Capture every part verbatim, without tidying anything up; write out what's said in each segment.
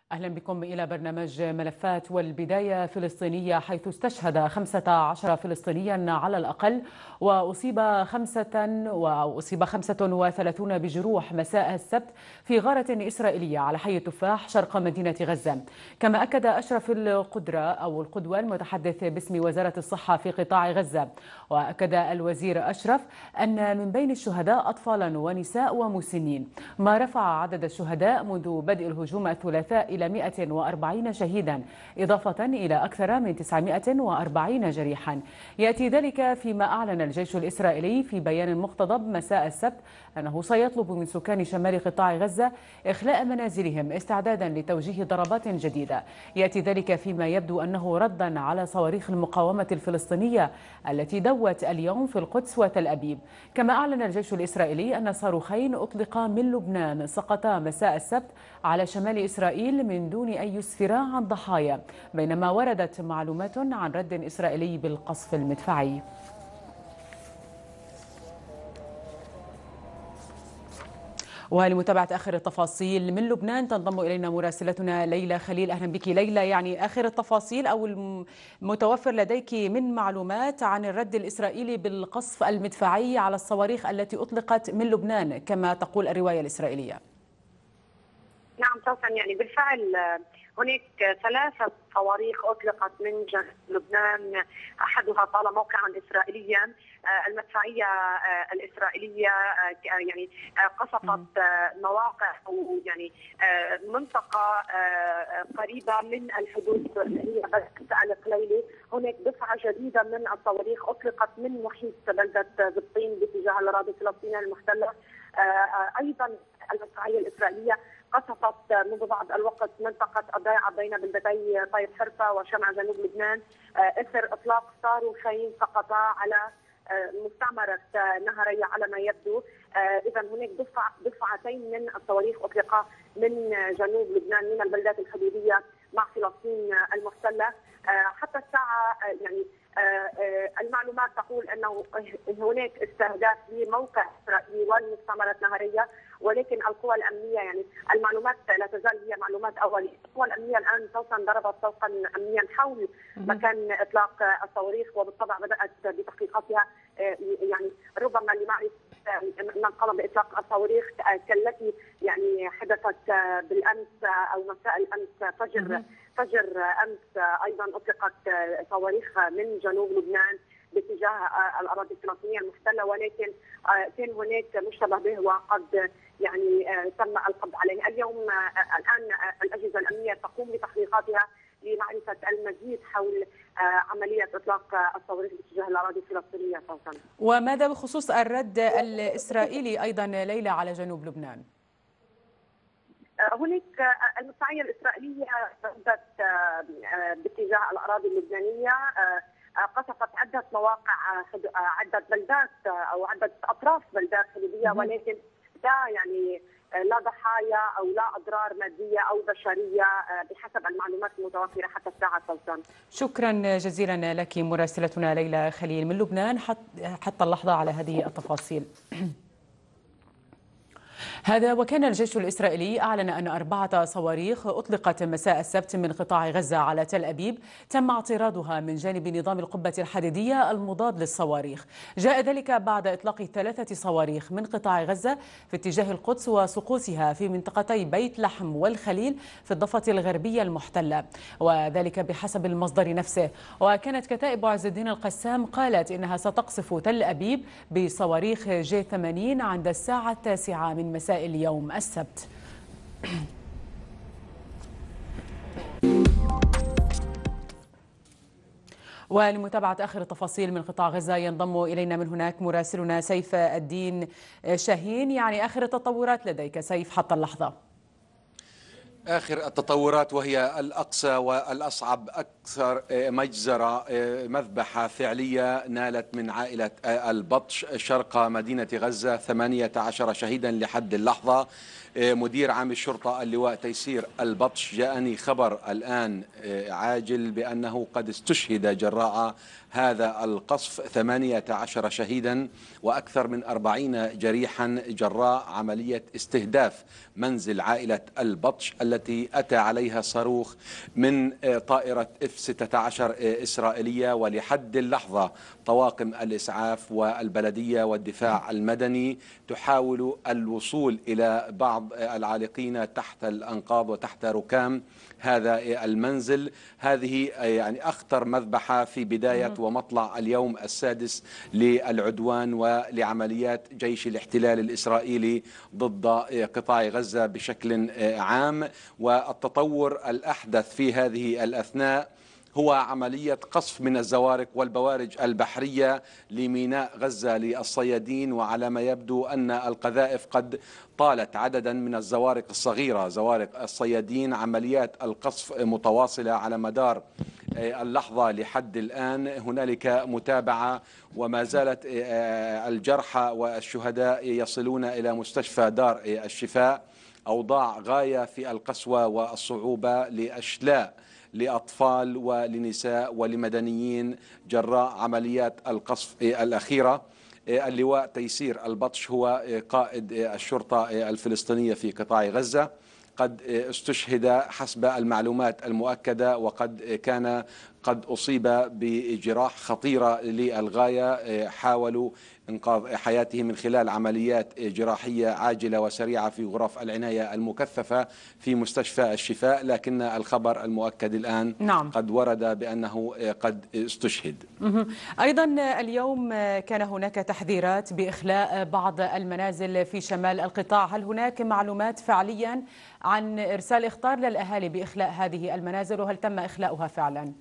أهلا بكم إلى برنامج ملفات. والبداية فلسطينية، حيث استشهد خمسة عشر فلسطينيا على الأقل وأصيب خمسة وأصيب خمسة وثلاثون بجروح مساء السبت في غارة إسرائيلية على حي التفاح شرق مدينة غزة. كما أكد أشرف القدرة أو القدوة المتحدث باسم وزارة الصحة في قطاع غزة، وأكد الوزير أشرف أن من بين الشهداء أطفالا ونساء ومسنين، ما رفع عدد الشهداء منذ بدء الهجوم الثلاثاء إلى مئة وأربعين شهيدا، إضافة إلى أكثر من تسعمئة وأربعين جريحا. يأتي ذلك فيما أعلن الجيش الإسرائيلي في بيان مقتضب مساء السبت أنه سيطلب من سكان شمال قطاع غزة إخلاء منازلهم استعدادا لتوجيه ضربات جديدة. يأتي ذلك فيما يبدو أنه ردا على صواريخ المقاومة الفلسطينية التي دوت اليوم في القدس وتل أبيب. كما أعلن الجيش الإسرائيلي أن صاروخين أطلقا من لبنان سقطا مساء السبت على شمال إسرائيل من دون أن يسفرا عن ضحايا، بينما وردت معلومات عن رد إسرائيلي بالقصف المدفعي. ولمتابعة آخر التفاصيل من لبنان تنضم إلينا مراسلتنا ليلى خليل. أهلا بك ليلى. يعني آخر التفاصيل أو المتوفر لديك من معلومات عن الرد الإسرائيلي بالقصف المدفعي على الصواريخ التي أطلقت من لبنان كما تقول الرواية الإسرائيلية. نعم سوسن، يعني بالفعل هناك ثلاثة صواريخ أطلقت من جنوب لبنان، أحدها طال موقعا إسرائيليا. المدفعية الإسرائيلية يعني قصفت مواقع أو يعني منطقة قريبة من الحدود هي بلدة القليلي. هناك دفعة جديدة من الصواريخ أطلقت من محيط بلدة زبطين باتجاه الأراضي الفلسطينية المحتلة. أيضا المدفعية الإسرائيلية قصفت منذ بعض الوقت منطقة الضيعة بين بلدتي طيب حرفة وشمع جنوب لبنان اثر اطلاق صاروخين سقطا على مستعمرة نهرية على ما يبدو. اذا هناك دفع دفعتين من الصواريخ اطلقا من جنوب لبنان من البلدات الحدودية مع فلسطين المحتلة. حتى الساعة يعني المعلومات تقول انه هناك استهداف لموقع اسرائيلي والمستعمرة نهرية، ولكن القوى الامنيه يعني المعلومات لا تزال هي معلومات اوليه. القوى الامنيه الان سوف ضربت طوقا امنيا حول مكان اطلاق الصواريخ، وبالطبع بدات بتحقيقاتها يعني ربما لمعرفه من قام باطلاق الصواريخ كالتي يعني حدثت بالامس او مساء الامس فجر فجر امس. ايضا اطلقت صواريخ من جنوب لبنان باتجاه الاراضي الفلسطينيه المحتله، ولكن كان هناك مشتبه به وقد يعني تم القبض عليه. اليوم الان الاجهزه الامنيه تقوم بتحقيقاتها لمعرفه المزيد حول عمليه اطلاق الصواريخ باتجاه الاراضي الفلسطينيه. صوتا. وماذا بخصوص الرد الاسرائيلي ايضا ليلى على جنوب لبنان؟ هناك المدفعيه الاسرائيليه ردت باتجاه الاراضي اللبنانيه، قصفت عدة مواقع عدة بلدات أو عدة أطراف بلدات حدودية، ولكن لا يعني لا ضحايا أو لا أضرار مادية أو بشرية بحسب المعلومات المتوفرة حتى الساعة. سلطان، شكرا جزيلا لك مراسلتنا ليلى خليل من لبنان حتى اللحظة على هذه التفاصيل. هذا وكان الجيش الإسرائيلي أعلن أن أربعة صواريخ أطلقت مساء السبت من قطاع غزة على تل أبيب تم اعتراضها من جانب نظام القبة الحديدية المضاد للصواريخ. جاء ذلك بعد إطلاق ثلاثة صواريخ من قطاع غزة في اتجاه القدس وسقوطها في منطقتي بيت لحم والخليل في الضفة الغربية المحتلة، وذلك بحسب المصدر نفسه. وكانت كتائب عز الدين القسام قالت إنها ستقصف تل أبيب بصواريخ جي ثمانين عند الساعة التاسعة من مساء اليوم السبت. ولمتابعة آخر التفاصيل من قطاع غزة ينضم إلينا من هناك مراسلنا سيف الدين شاهين. يعني آخر التطورات لديك سيف حتى اللحظة؟ آخر التطورات وهي الأقصى والأصعب، أكثر مجزرة مذبحة فعلية نالت من عائلة البطش شرق مدينة غزة، ثمانية عشر شهيدا لحد اللحظة. مدير عام الشرطة اللواء تيسير البطش جاءني خبر الآن عاجل بأنه قد استشهد جراء هذا القصف، ثمانية عشر شهيدا وأكثر من أربعين جريحا جراء عملية استهداف منزل عائلة البطش التي أتى عليها صاروخ من طائرة إف ستة عشر إسرائيلية. ولحد اللحظة طواقم الإسعاف والبلدية والدفاع المدني تحاول الوصول إلى بعض العالقين تحت الأنقاض وتحت ركام هذا المنزل. هذه يعني أخطر مذبحة في بداية ومطلع اليوم السادس للعدوان ولعمليات جيش الاحتلال الإسرائيلي ضد قطاع غزة بشكل عام. والتطور الأحدث في هذه الأثناء هو عملية قصف من الزوارق والبوارج البحرية لميناء غزة للصيادين. وعلى ما يبدو أن القذائف قد طالت عددا من الزوارق الصغيرة، زوارق الصيادين. عمليات القصف متواصلة على مدار اللحظة لحد الآن. هنالك متابعة وما زالت الجرحى والشهداء يصلون إلى مستشفى دار الشفاء. أوضاع غاية في القسوة والصعوبة لأشلاء لأطفال ولنساء ولمدنيين جراء عمليات القصف الأخيرة. اللواء تيسير البطش هو قائد الشرطة الفلسطينية في قطاع غزة، قد استشهد حسب المعلومات المؤكدة، وقد كان قد أصيب بجراح خطيرة للغاية. حاولوا إنقاذ حياته من خلال عمليات جراحية عاجلة وسريعة في غرف العناية المكثفة في مستشفى الشفاء، لكن الخبر المؤكد الآن نعم. قد ورد بأنه قد استشهد. أيضا اليوم كان هناك تحذيرات بإخلاء بعض المنازل في شمال القطاع. هل هناك معلومات فعليا عن إرسال إخطار للأهالي بإخلاء هذه المنازل، وهل تم إخلاؤها فعلا؟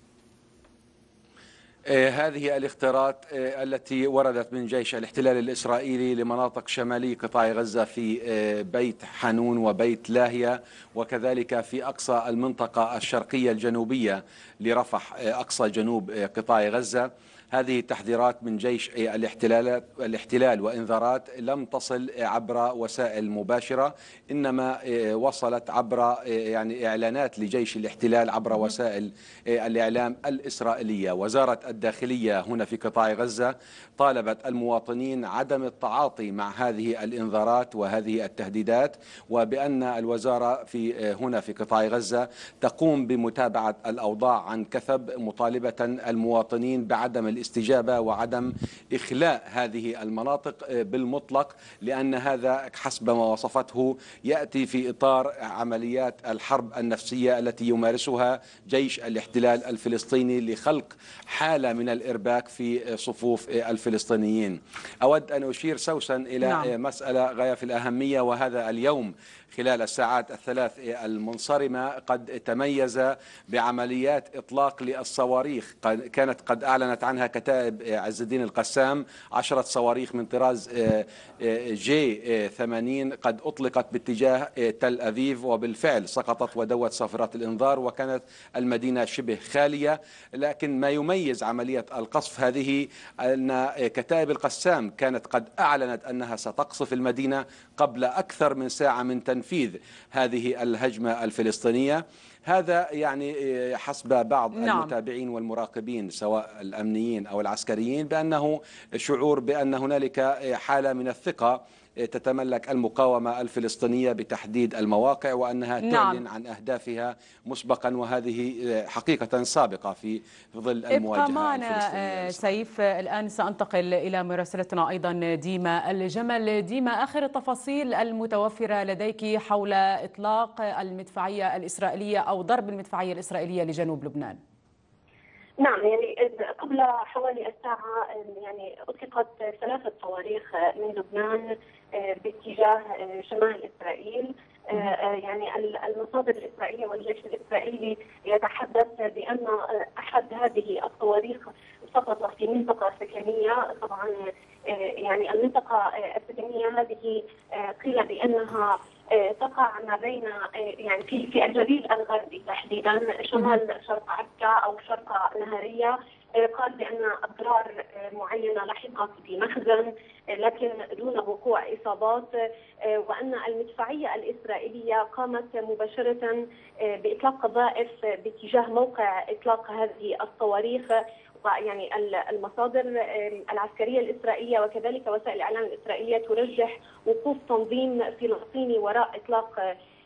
هذه الاختارات التي وردت من جيش الاحتلال الإسرائيلي لمناطق شمالي قطاع غزة في بيت حانون وبيت لاهية، وكذلك في أقصى المنطقة الشرقية الجنوبية لرفح أقصى جنوب قطاع غزة. هذه تحذيرات من جيش الاحتلال الاحتلال وإنذارات لم تصل عبر وسائل مباشرة، إنما وصلت عبر يعني إعلانات لجيش الاحتلال عبر وسائل الإعلام الإسرائيلية. وزارة الداخلية هنا في قطاع غزة طالبت المواطنين عدم التعاطي مع هذه الإنذارات وهذه التهديدات، وبأن الوزارة في هنا في قطاع غزة تقوم بمتابعة الأوضاع عن كثب، مطالبة المواطنين بعدم الاستجابة وعدم إخلاء هذه المناطق بالمطلق، لأن هذا حسب ما وصفته يأتي في إطار عمليات الحرب النفسية التي يمارسها جيش الاحتلال الفلسطيني لخلق حالة من الإرباك في صفوف الفلسطينيين. أود أن أشير سوسن إلى نعم. مسألة غاية في الأهمية، وهذا اليوم خلال الساعات الثلاث المنصرمة قد تميز بعمليات إطلاق للصواريخ. كانت قد أعلنت عنها كتائب عز الدين القسام عشرة صواريخ من طراز جي ثمانين قد أطلقت باتجاه تل أبيب، وبالفعل سقطت ودوت صافرات الإنذار وكانت المدينة شبه خالية. لكن ما يميز عملية القصف هذه أن كتائب القسام كانت قد أعلنت أنها ستقصف المدينة قبل أكثر من ساعة من تنفيذ هذه الهجمة الفلسطينية. هذا يعني حسب بعض نعم. المتابعين والمراقبين سواء الأمنيين أو العسكريين بأنه شعور بأن هنالك حالة من الثقة تتملك المقاومة الفلسطينية بتحديد المواقع، وأنها نعم. تعلن عن أهدافها مسبقا، وهذه حقيقة سابقة في ظل المواجهة الفلسطينية. سيف، الآن سأنتقل إلى مراسلتنا أيضا ديما الجمل. ديما، آخر التفاصيل المتوفرة لديك حول إطلاق المدفعية الإسرائيلية أو ضرب المدفعية الإسرائيلية لجنوب لبنان. نعم، يعني قبل حوالي الساعة يعني أطلقت ثلاثة صواريخ من لبنان باتجاه شمال إسرائيل. يعني المصادر الإسرائيلية والجيش الإسرائيلي يتحدث بأن أحد هذه الصواريخ سقط في منطقة سكنية. طبعا يعني المنطقة السكنية هذه قيل بأنها تقع ما بين يعني في في الجليل الغربي تحديدا شمال شرق عكا او شرق نهاريه. قال بان اضرار معينه لحقت بمخزن لكن دون وقوع اصابات، وان المدفعيه الاسرائيليه قامت مباشره باطلاق قذائف باتجاه موقع اطلاق هذه الصواريخ. يعني المصادر العسكرية الإسرائيلية وكذلك وسائل الإعلام الإسرائيلية ترجح وقوف تنظيم فلسطيني وراء إطلاق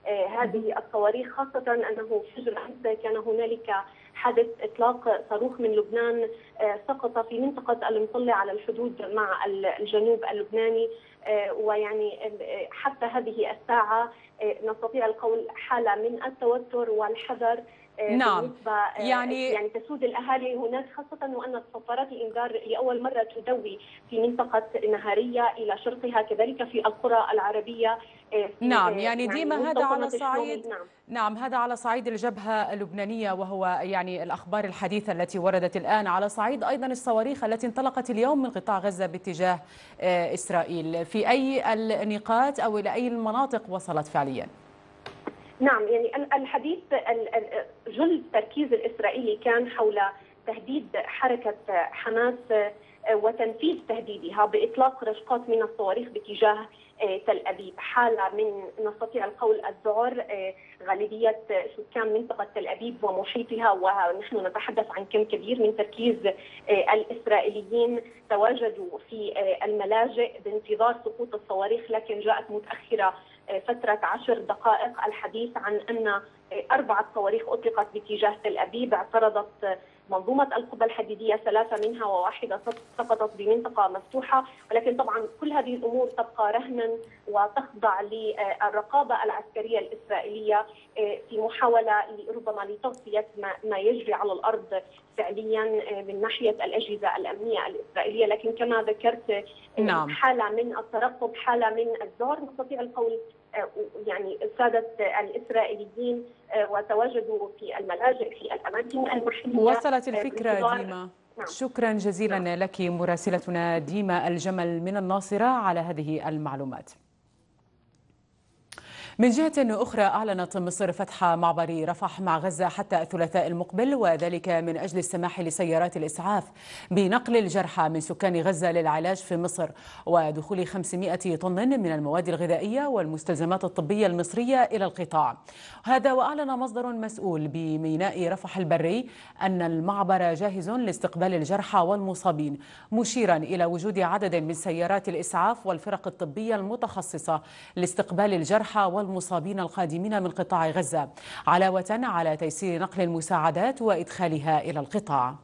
هذه الصواريخ، خاصة أنه فجر أمس كان هنالك حدث إطلاق صاروخ من لبنان سقط في منطقة المطلة على الحدود مع الجنوب اللبناني، ويعني حتى هذه الساعة نستطيع القول حالة من التوتر والحذر. نعم، يعني يعني تسود الاهالي هناك، خاصه وان صفارات الانذار لاول مره تدوي في منطقه نهاريه الى شرقها، كذلك في القرى العربيه. نعم، يعني ديما يعني هذا على صعيد نعم. نعم هذا على صعيد الجبهة اللبنانية، وهو يعني الأخبار الحديثة التي وردت الآن. على صعيد أيضا الصواريخ التي انطلقت اليوم من قطاع غزة باتجاه إسرائيل، في أي النقاط أو إلى أي المناطق وصلت فعليا؟ نعم، يعني الحديث جل التركيز الإسرائيلي كان حول تهديد حركة حماس وتنفيذ تهديدها بإطلاق رشقات من الصواريخ باتجاه تل أبيب، حالة من نستطيع القول الذعر. غالبية سكان منطقة تل أبيب ومحيطها، ونحن نتحدث عن كم كبير من تركيز الإسرائيليين، تواجدوا في الملاجئ بانتظار سقوط الصواريخ، لكن جاءت متأخرة فترة عشر دقائق. الحديث عن أن أربعة صواريخ أطلقت باتجاه تل أبيب، اعترضت منظومة القبة الحديدية ثلاثة منها وواحدة سقطت بمنطقة مفتوحة، ولكن طبعا كل هذه الأمور تبقى رهنا وتخضع للرقابة العسكرية الإسرائيلية في محاولة ربما لتغطية ما يجري على الأرض فعليا من ناحية الأجهزة الأمنية الإسرائيلية. لكن كما ذكرت نعم. حالة من الترقب، حالة من الذعر، نستطيع القول يعني سادة الإسرائيليين وتواجدوا في الملاجئ في الأماكن المحلية. وصلت الفكرة ديما. نعم. شكرا جزيلا نعم. لك مراسلتنا ديما الجمل من الناصرة على هذه المعلومات. من جهة أخرى، أعلنت مصر فتح معبر رفح مع غزة حتى الثلاثاء المقبل، وذلك من أجل السماح لسيارات الإسعاف بنقل الجرحى من سكان غزة للعلاج في مصر، ودخول خمسمائة طن من المواد الغذائية والمستلزمات الطبية المصرية إلى القطاع. هذا وأعلن مصدر مسؤول بميناء رفح البري أن المعبر جاهز لاستقبال الجرحى والمصابين، مشيرا إلى وجود عدد من سيارات الإسعاف والفرق الطبية المتخصصة لاستقبال الجرحى والمصابين القادمين من قطاع غزة، علاوة على تيسير نقل المساعدات وإدخالها إلى القطاع.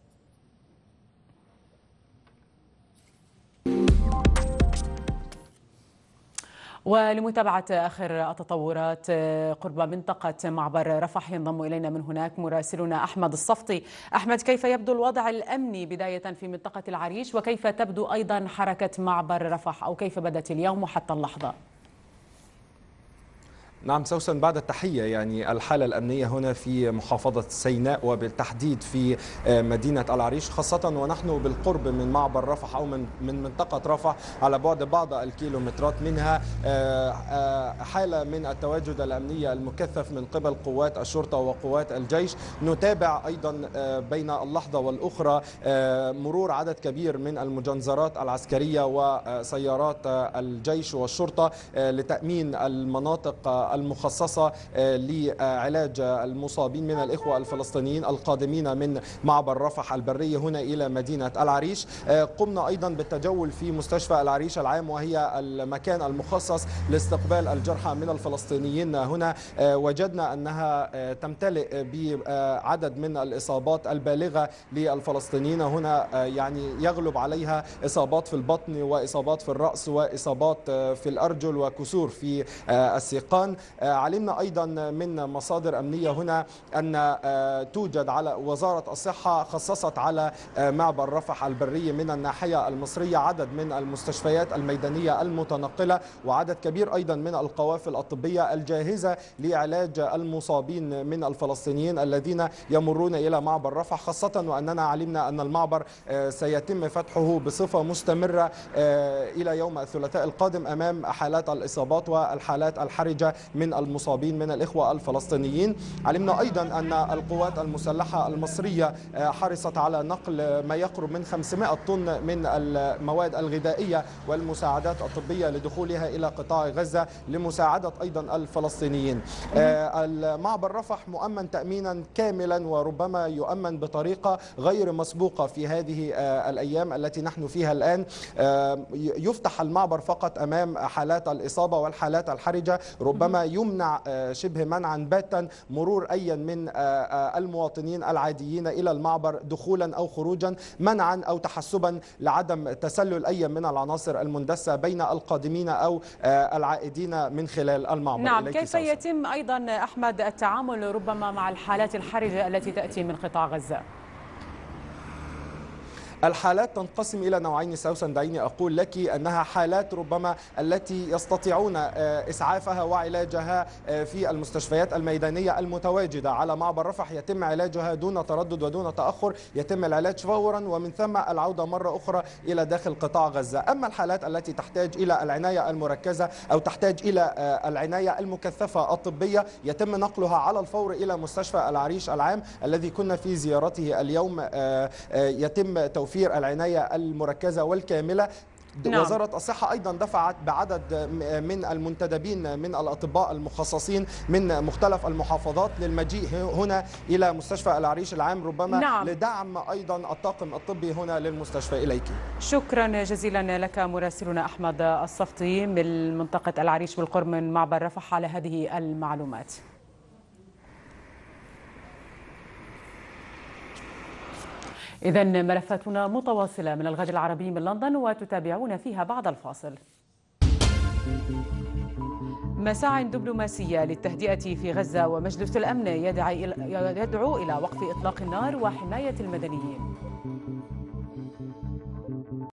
ولمتابعة آخر التطورات قرب منطقة معبر رفح ينضم إلينا من هناك مراسلنا أحمد الصفطي. أحمد، كيف يبدو الوضع الأمني بداية في منطقة العريش، وكيف تبدو أيضا حركة معبر رفح، أو كيف بدت اليوم وحتى اللحظة؟ نعم سوسن، بعد التحية، يعني الحالة الأمنية هنا في محافظة سيناء وبالتحديد في مدينة العريش، خاصة ونحن بالقرب من معبر رفح أو من من منطقة رفح على بعد بعض الكيلومترات منها، حالة من التواجد الأمنية المكثف من قبل قوات الشرطة وقوات الجيش. نتابع أيضا بين اللحظة والأخرى مرور عدد كبير من المجنزرات العسكرية وسيارات الجيش والشرطة لتأمين المناطق المخصصة لعلاج المصابين من الإخوة الفلسطينيين القادمين من معبر رفح البري هنا إلى مدينة العريش. قمنا أيضا بالتجول في مستشفى العريش العام، وهي المكان المخصص لاستقبال الجرحى من الفلسطينيين هنا. وجدنا أنها تمتلئ بعدد من الإصابات البالغة للفلسطينيين هنا، يعني يغلب عليها إصابات في البطن وإصابات في الرأس وإصابات في الأرجل وكسور في الساقان. علمنا أيضا من مصادر أمنية هنا أن توجد على وزارة الصحة خصصت على معبر رفح البري من الناحية المصرية عدد من المستشفيات الميدانية المتنقلة وعدد كبير أيضا من القوافل الطبية الجاهزة لعلاج المصابين من الفلسطينيين الذين يمرون إلى معبر رفح، خاصة وأننا علمنا أن المعبر سيتم فتحه بصفة مستمرة إلى يوم الثلاثاء القادم أمام حالات الإصابات والحالات الحرجة من المصابين من الإخوة الفلسطينيين. علمنا أيضا أن القوات المسلحة المصرية حرصت على نقل ما يقرب من خمسمائة طن من المواد الغذائية والمساعدات الطبية لدخولها إلى قطاع غزة لمساعدة أيضا الفلسطينيين. المعبر رفح مؤمن تأمينا كاملا وربما يؤمن بطريقة غير مسبوقة في هذه الأيام التي نحن فيها الآن. يفتح المعبر فقط أمام حالات الإصابة والحالات الحرجة، ربما هنا يمنع شبه منعا باتا مرور أي من المواطنين العاديين إلى المعبر دخولا أو خروجا، منعا أو تحسبا لعدم تسلل أي من العناصر المندسة بين القادمين أو العائدين من خلال المعبر. نعم، كيف يتم أيضا أحمد التعامل ربما مع الحالات الحرجة التي تأتي من قطاع غزة؟ الحالات تنقسم إلى نوعين سوسن، دعيني أقول لك أنها حالات ربما التي يستطيعون إسعافها وعلاجها في المستشفيات الميدانية المتواجدة على معبر رفح، يتم علاجها دون تردد ودون تأخر، يتم العلاج فورا ومن ثم العودة مرة أخرى إلى داخل قطاع غزة. أما الحالات التي تحتاج إلى العناية المركزة أو تحتاج إلى العناية المكثفة الطبية يتم نقلها على الفور إلى مستشفى العريش العام الذي كنا في زيارته اليوم. يتم توفير العناية المركزة والكاملة. نعم. وزارة الصحة أيضا دفعت بعدد من المنتدبين من الأطباء المخصصين من مختلف المحافظات للمجيء هنا إلى مستشفى العريش العام، ربما نعم. لدعم أيضا الطاقم الطبي هنا للمستشفى. إليك شكرا جزيلا لك مراسلنا أحمد الصفتي من منطقة العريش بالقرب من معبر رفح على هذه المعلومات. إذن ملفاتنا متواصلة من الغد العربي من لندن وتتابعون فيها بعد الفاصل. مساعٍ دبلوماسية للتهدئة في غزة، ومجلس الأمن يدعو إلى وقف إطلاق النار وحماية المدنيين.